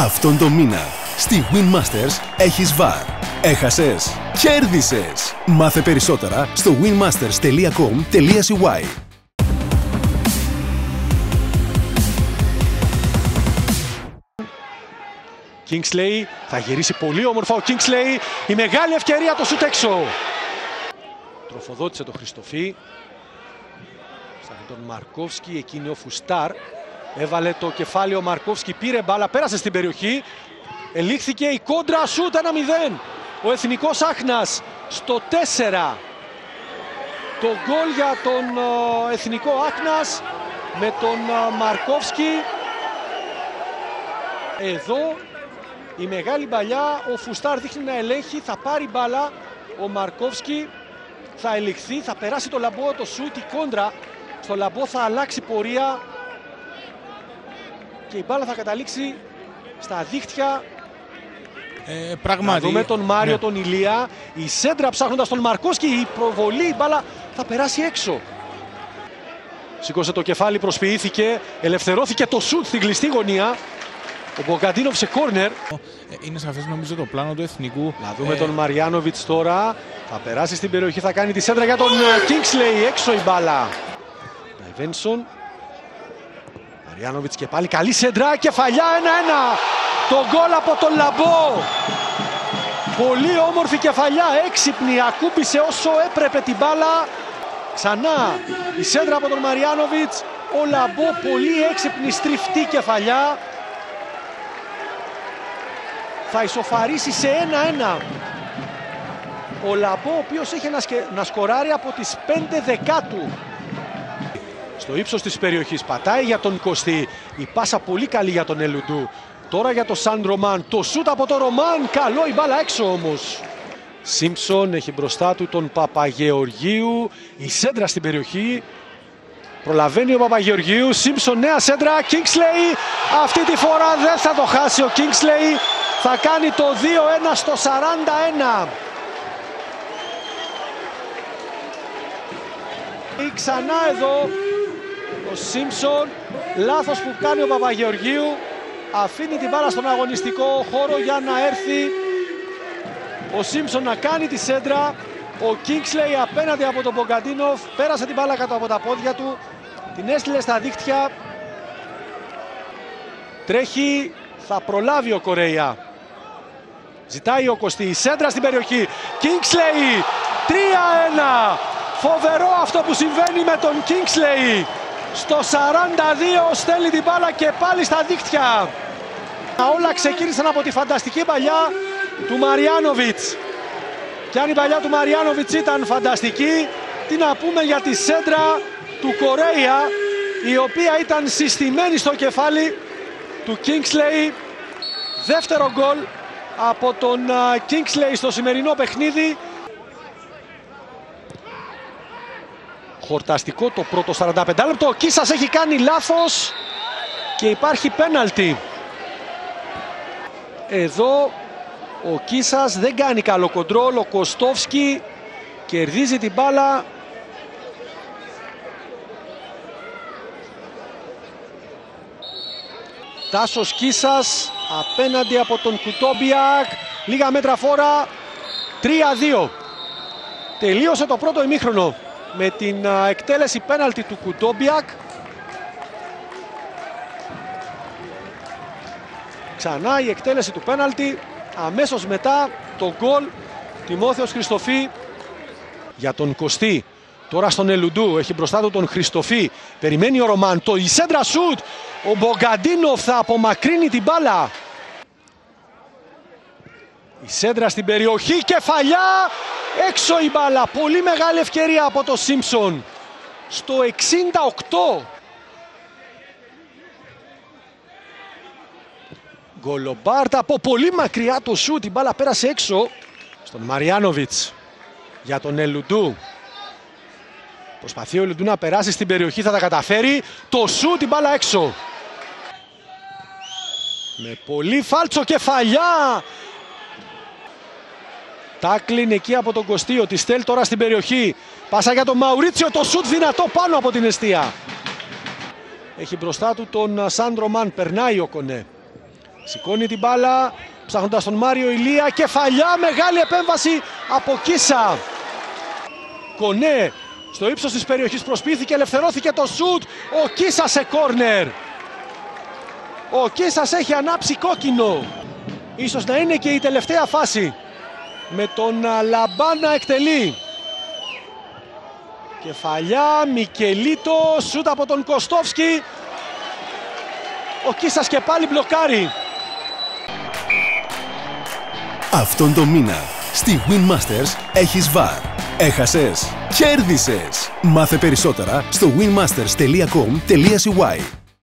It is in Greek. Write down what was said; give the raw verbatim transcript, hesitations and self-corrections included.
Αυτόν τον μήνα στη Win Masters έχεις βαρ. Έχασες, κέρδισες. Μάθε περισσότερα στο winmasters τελεία com τελεία c y. Kingsley θα γυρίσει πολύ όμορφα ο Kingsley. Η μεγάλη ευκαιρία, το σουτ έξω. Τροφοδότησε τον Χριστοφή. Σταθεί τον Μαρκόφσκι, εκείνη ο Φουστάρ. Έβαλε το κεφάλι ο Μαρκόφσκι, πήρε μπάλα, πέρασε στην περιοχή. Ελήχθηκε η κόντρα, σουτ ένα μηδέν. Ο Εθνικός Άχνας στο τέσσερα. Το γκολ για τον uh, Εθνικό Άχνας με τον uh, Μαρκόφσκι. Εδώ η μεγάλη μπαλιά, ο Φουστάρ δείχνει να ελέγχει, θα πάρει μπάλα. Ο Μαρκόφσκι θα ελιχθεί, θα περάσει το λαμπό, το σουτ, η κόντρα. Στο λαμπό θα αλλάξει πορεία και η μπάλα θα καταλήξει στα δίχτυα. Ε, πράγματι. Να δούμε τον Μάριο, ναι. τον Ηλία. Η σέντρα ψάχνοντας τον Μαρκόφσκι, η προβολή, η μπάλα θα περάσει έξω. Σήκωσε το κεφάλι, προσποιήθηκε, ελευθερώθηκε το σουτ στην κλειστή γωνία. Ο Μπογκαντίνοφ σε κόρνερ. Είναι σαφές νομίζω το πλάνο του Εθνικού. Να δούμε ε... τον Μαριάνοβιτς τώρα. Θα περάσει στην περιοχή, θα κάνει τη σέντρα για τον Kingsley. Έξω η μπάλα. Ναϊβένσον. Μαριάνοβιτς και πάλι καλή σέντρα. Κεφαλιά ένα ένα. Το γκολ από τον Λαμπό. Πολύ όμορφη κεφαλιά. Έξυπνη. Ακούμπησε όσο έπρεπε την μπάλα. Ξανά η σέντρα από τον Μαριάνοβιτς. Ο Λαμπό πολύ έξυπνη, στριφτή κεφαλιά. Θα ισοφαρίσει σε ένα ένα. Ο Λαμπό, ο οποίος έχει να σκοράρει από τις πέντε δεκάτου. Στο ύψος της περιοχής πατάει για τον Κωστή. Η πάσα πολύ καλή για τον Ελουντού. Τώρα για τον Σαν Ρομάν. Το σούτ από τον Ρομάν. Καλό, η μπάλα έξω όμως. Σίμψον έχει μπροστά του τον Παπαγεωργίου. Η σέντρα στην περιοχή. Προλαβαίνει ο Παπαγεωργίου. Σίμψον, νέα σέντρα. Kingsley. Αυτή τη φορά δεν θα το χάσει ο Kingsley. Θα κάνει το δύο ένα στο σαράντα ένα. Ξανά εδώ ο Σίμψον. Λάθος που κάνει ο Παπαγεωργίου. Αφήνει την μπάλα στον αγωνιστικό χώρο για να έρθει ο Σίμψον να κάνει τη σέντρα. Ο Kingsley απέναντι από τον Μπογκαντίνοφ. Πέρασε την μπάλα κάτω από τα πόδια του. Την έστειλε στα δίχτυα. Τρέχει. Θα προλάβει ο Κορέια. Ζητάει ο Κωστή. Η σέντρα στην περιοχή. Kingsley. τρία ένα. Φοβερό αυτό που συμβαίνει με τον Kingsley. Στο σαράντα δύο στέλνει την μπάλα και πάλι στα δίχτυα. Όλα ξεκίνησαν από τη φανταστική παλιά του Μαριάνοβιτς. Και αν η παλιά του Μαριάνοβιτς ήταν φανταστική, τι να πούμε για τη σέντρα του Κορέια, η οποία ήταν συστημένη στο κεφάλι του Kingsley. Δεύτερο γκολ από τον Kingsley στο σημερινό παιχνίδι. Χορταστικό το πρώτο σαράντα πέντε λεπτό. Ο Κίσας έχει κάνει λάθος και υπάρχει πέναλτι. Εδώ ο Κίσας δεν κάνει καλό κοντρόλ. Ο Κωστόφσκι κερδίζει την μπάλα. Τάσος Κίσας απέναντι από τον Κουτόμπιακ. Λίγα μέτρα φόρα. τρία δύο. Τελείωσε το πρώτο ημίχρονο με την εκτέλεση πέναλτι του Κουτόμπιακ. Ξανά η εκτέλεση του πέναλτι. Αμέσως μετά το γκολ. Τιμόθεος Χριστοφή για τον Κωστή. Τώρα στον Ελουντού. Έχει μπροστά του τον Χριστοφή. Περιμένει ο Ρωμάν. Το σέντρα σουτ. Ο Μπογκαντίνοφ θα απομακρύνει την μπάλα. Η σέντρα στην περιοχή. Κεφαλιά. Έξω η μπάλα. Πολύ μεγάλη ευκαιρία από το Σίμψον. Στο εξήντα οκτώ. Γκολομπάρτα από πολύ μακριά το σουτ. Η μπάλα πέρασε έξω. Στον Μαριάνοβιτς. Για τον Ελουντού. Προσπαθεί ο Ελουντού να περάσει στην περιοχή. Θα τα καταφέρει. Το σουτ, η μπάλα έξω. Με πολύ φάλτσο, κεφαλιά. Τάκλιν εκεί από τον Κωστή. Ο Τιστέλ τώρα στην περιοχή. Πάσα για τον Μαουρίτσιο. Το σουτ δυνατό πάνω από την εστία. Έχει μπροστά του τον Σαν Ρομάν. Περνάει ο Κονέ. Σηκώνει την μπάλα, ψάχνοντας τον Μάριο Ηλία. Κεφαλιά, μεγάλη επέμβαση από Κίσα. Κονέ, στο ύψος της περιοχής προσπίθηκε, ελευθερώθηκε το σουτ. Ο Κίσα σε κόρνερ. Ο Κίσας έχει ανάψει κόκκινο. Ίσως να είναι και η τελευταία φάση. Με τον Λαμπάν να εκτελεί. Κεφαλιά, Μικελίτο, σούτ από τον Κωστόφσκι. Ο Κίσας και πάλι μπλοκάρει. Αυτόν τον μήνα στη Win Masters έχεις βαρ. Έχασες, κέρδισες. Μάθε περισσότερα στο winmasters τελεία com τελεία cy.